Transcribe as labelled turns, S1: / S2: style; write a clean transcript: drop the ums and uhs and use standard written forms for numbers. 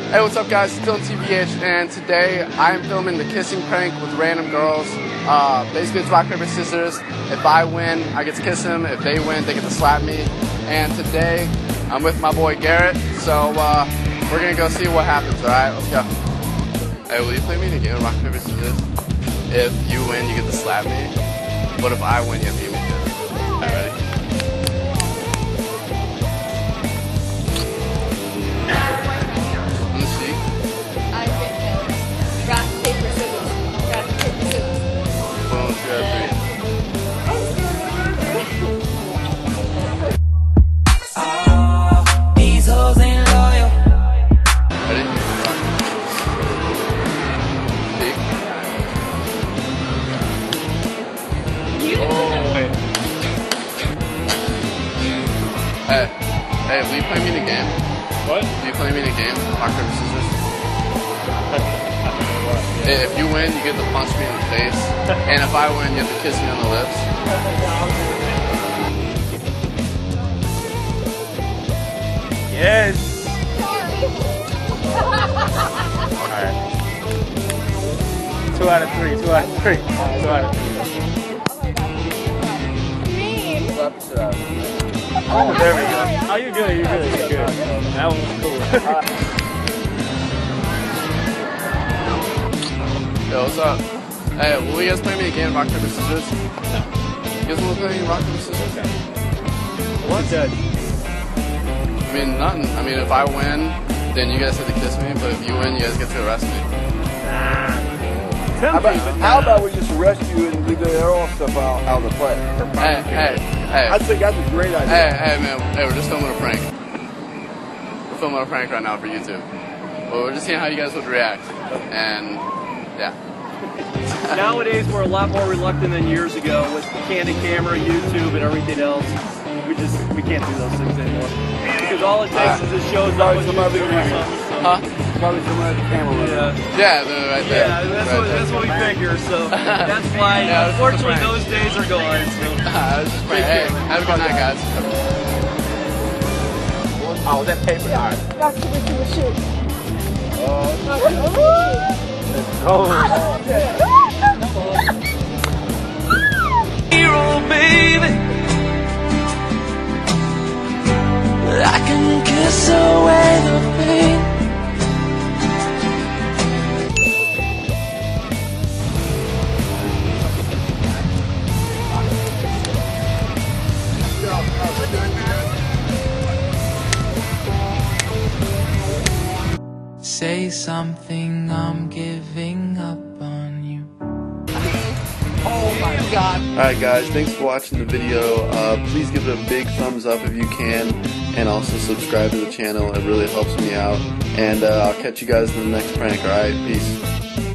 S1: Hey, what's up guys, it's Dylan TVH, and today I am filming the kissing prank with random girls. Basically it's rock, paper, scissors. If I win, I get to kiss them. If they win, they get to slap me. And today, I'm with my boy Garrett, so we're gonna go see what happens, alright? Let's go. Hey, will you play me in a game of rock, paper, scissors? If you win, you get to slap me. But if I win, you have to give me a kiss. Alright, ready? Hey, will you play me in a game?
S2: What?
S1: Will you play me in a game? Rock, paper, scissors? Hey, if you win, you get to punch me in the face. And if I win, you have to kiss me on the lips.
S2: Yes! Alright. 2 out of 3, 2 out of 3. 2 out of 3. Oh, there we go. Oh, you're good, you're good, you're good. That one was cool.
S1: Yo, what's up? Hey, will you guys play me a game of rock, paper, scissors? No. You guys want to play rock, paper, scissors?
S2: No. What's that?
S1: I mean, nothing. I mean, if I win, then you guys have to kiss me, but if you win, you guys get to arrest me.
S3: How about we just arrest you and leave the air stuff out of the play?
S1: Hey.
S3: I think that's a great idea.
S1: Hey, man. Hey, we're just filming a prank. We're filming a prank right now for YouTube. Well, we're just seeing how you guys would react. And, yeah.
S2: Nowadays, we're a lot more reluctant than years ago with candid camera, YouTube, and everything else. We can't do those things anymore. Because all it takes is it shows up on YouTube or something.
S1: Huh?
S3: Probably somewhere at the camera.
S1: Yeah, they're right there.
S2: Yeah, that's what we figure. So that's why, unfortunately, those days are gone. So.
S1: Hey, have a good night, guys.
S3: Oh, that paper. All right.
S4: Hero, baby, I can kiss away the pain. Say something, I'm giving up on you.
S1: Oh my god. Alright guys, thanks for watching the video. Please give it a big thumbs up if you can. And also subscribe to the channel. It really helps me out. And I'll catch you guys in the next prank, alright? Peace.